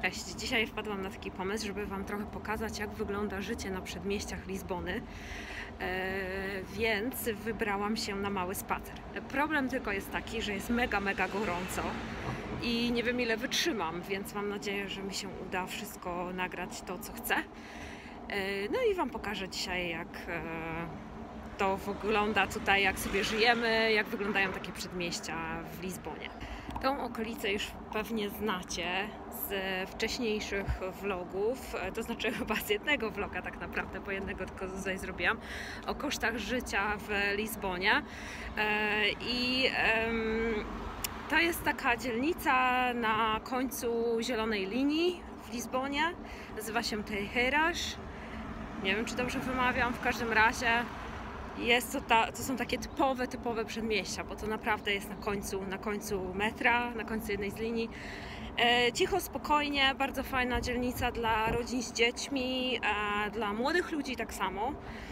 Cześć! Dzisiaj wpadłam na taki pomysł, żeby Wam trochę pokazać, jak wygląda życie na przedmieściach Lizbony, więc wybrałam się na mały spacer. Problem tylko jest taki, że jest mega gorąco i nie wiem, ile wytrzymam, więc mam nadzieję, że mi się uda wszystko nagrać to, co chcę. No i Wam pokażę dzisiaj, jak to wygląda tutaj, jak sobie żyjemy, jak wyglądają takie przedmieścia w Lizbonie. Tą okolicę już pewnie znacie z wcześniejszych vlogów, to znaczy chyba z jednego vloga tak naprawdę, bo jednego tylko tutaj zrobiłam, o kosztach życia w Lizbonie. To jest taka dzielnica na końcu zielonej linii w Lizbonie, nazywa się Teijeras. Nie wiem, czy dobrze wymawiam, w każdym razie to są takie typowe przedmieścia, bo to naprawdę jest na końcu metra, na końcu jednej z linii. Cicho, spokojnie, bardzo fajna dzielnica dla rodzin z dziećmi, dla młodych ludzi tak samo.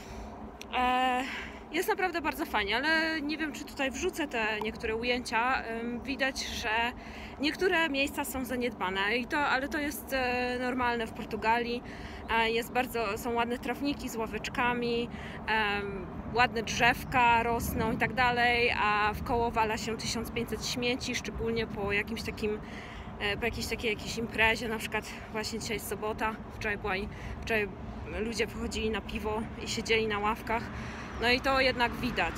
Jest naprawdę bardzo fajnie, ale nie wiem, czy tutaj wrzucę te niektóre ujęcia. Widać, że niektóre miejsca są zaniedbane, ale to jest normalne w Portugalii. Są ładne trawniki z ławeczkami, ładne drzewka rosną i tak dalej, a wkoło wala się 1500 śmieci, szczególnie po jakiejś takiej imprezie, na przykład właśnie dzisiaj jest sobota, wczoraj ludzie wychodzili na piwo i siedzieli na ławkach, no i to jednak widać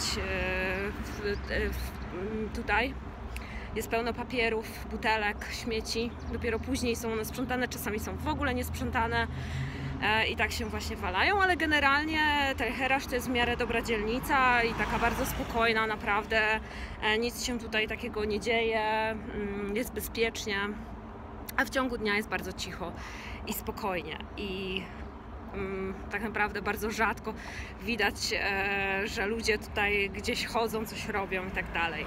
tutaj. Jest pełno papierów, butelek, śmieci, dopiero później są one sprzątane, czasami są w ogóle niesprzątane i tak się właśnie walają, ale generalnie Teijeras to jest w miarę dobra dzielnica i taka bardzo spokojna, naprawdę nic się tutaj takiego nie dzieje, jest bezpiecznie, a w ciągu dnia jest bardzo cicho i spokojnie i tak naprawdę bardzo rzadko widać, że ludzie tutaj gdzieś chodzą, coś robią i tak dalej.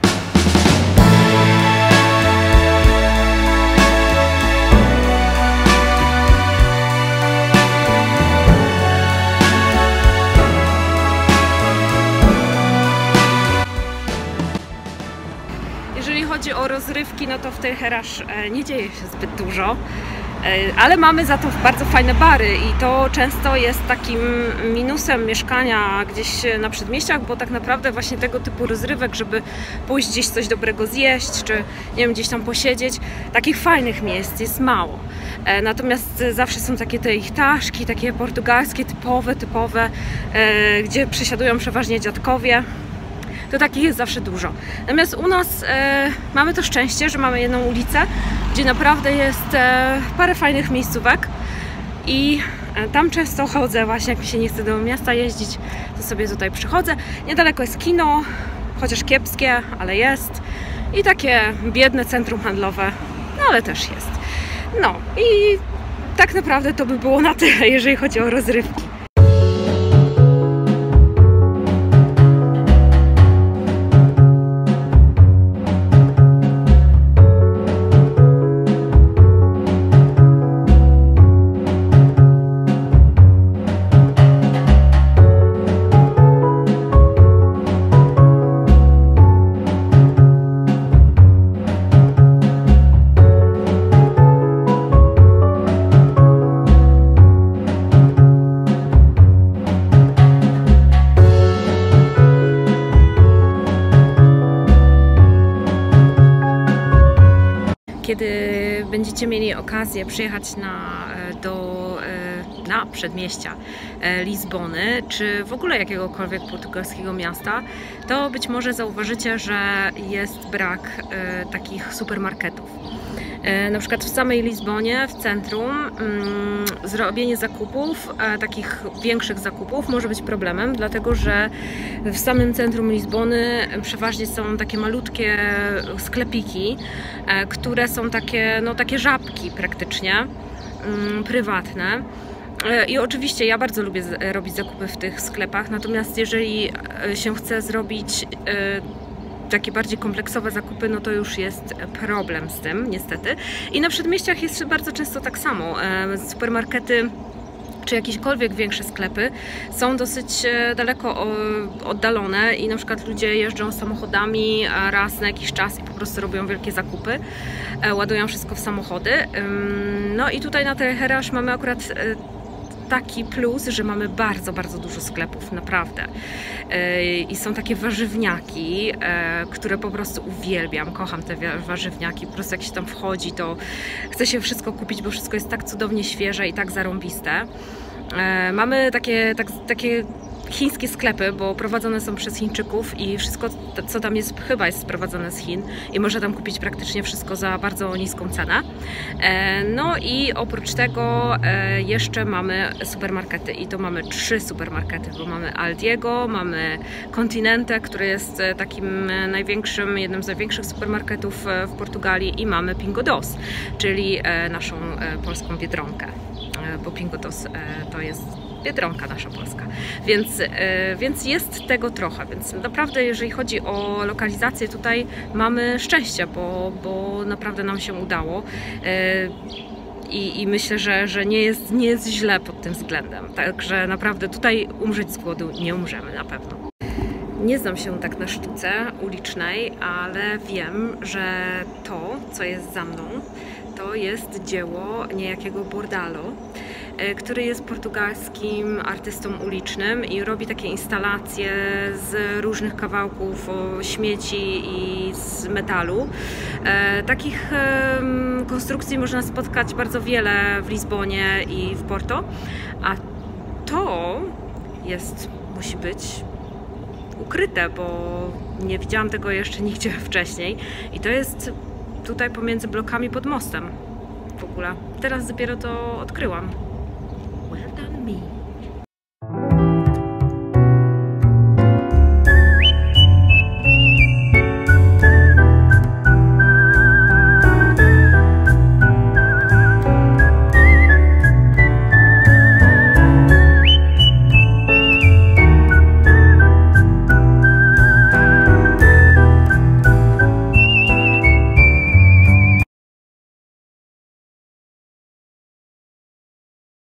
Jeżeli chodzi o rozrywki, no to w Teijeras nie dzieje się zbyt dużo, ale mamy za to bardzo fajne bary i to często jest takim minusem mieszkania gdzieś na przedmieściach, bo tak naprawdę właśnie tego typu rozrywek, żeby pójść gdzieś coś dobrego zjeść, czy nie wiem, gdzieś tam posiedzieć, takich fajnych miejsc jest mało. Natomiast zawsze są takie te ich taszki, takie portugalskie, typowe, gdzie przesiadują przeważnie dziadkowie. To takich jest zawsze dużo. Natomiast u nas mamy to szczęście, że mamy jedną ulicę, gdzie naprawdę jest parę fajnych miejscówek i tam często chodzę właśnie, jak mi się nie chce do miasta jeździć, to sobie tutaj przychodzę. Niedaleko jest kino, chociaż kiepskie, ale jest. I takie biedne centrum handlowe, no ale też jest. No i tak naprawdę to by było na tyle, jeżeli chodzi o rozrywki. Kiedy będziecie mieli okazję przyjechać na przedmieścia Lizbony, czy w ogóle jakiegokolwiek portugalskiego miasta, to być może zauważycie, że jest brak takich supermarketów. Na przykład w samej Lizbonie, w centrum, zrobienie zakupów, takich większych zakupów może być problemem, dlatego że w samym centrum Lizbony przeważnie są takie malutkie sklepiki, które są takie żabki praktycznie, prywatne. I oczywiście ja bardzo lubię robić zakupy w tych sklepach, natomiast jeżeli się chce zrobić takie bardziej kompleksowe zakupy, no to już jest problem z tym, niestety. I na przedmieściach jest bardzo często tak samo. Supermarkety czy jakiekolwiek większe sklepy są dosyć daleko oddalone i na przykład ludzie jeżdżą samochodami raz na jakiś czas i po prostu robią wielkie zakupy, ładują wszystko w samochody. No i tutaj na Telherash mamy akurat taki plus, że mamy bardzo, bardzo dużo sklepów, naprawdę. I są takie warzywniaki, które po prostu uwielbiam, kocham te warzywniaki, po prostu jak się tam wchodzi, to chce się wszystko kupić, bo wszystko jest tak cudownie świeże i tak zarąbiste. Mamy takie chińskie sklepy, bo prowadzone są przez Chińczyków i wszystko, co tam jest, chyba jest sprowadzone z Chin i można tam kupić praktycznie wszystko za bardzo niską cenę. No i oprócz tego jeszcze mamy supermarkety i to mamy 3 supermarkety, bo mamy Aldiego, mamy Continente, który jest takim największym, jednym z największych supermarketów w Portugalii i mamy Pingo Doce, czyli naszą polską Biedronkę, bo Pingo Doce to jest Biedronka nasza polska, więc jest tego trochę, więc naprawdę jeżeli chodzi o lokalizację tutaj mamy szczęście, bo naprawdę nam się udało i myślę, że nie jest źle pod tym względem, także naprawdę tutaj umrzeć z głodu nie umrzemy na pewno. Nie znam się tak na sztuce ulicznej, ale wiem, że to, co jest za mną, to jest dzieło niejakiego Bordalo, który jest portugalskim artystą ulicznym i robi takie instalacje z różnych kawałków śmieci i z metalu. Takich konstrukcji można spotkać bardzo wiele w Lizbonie i w Porto, a to musi być ukryte, bo nie widziałam tego jeszcze nigdzie wcześniej i to jest tutaj pomiędzy blokami pod mostem w ogóle. Teraz dopiero to odkryłam. Well done me.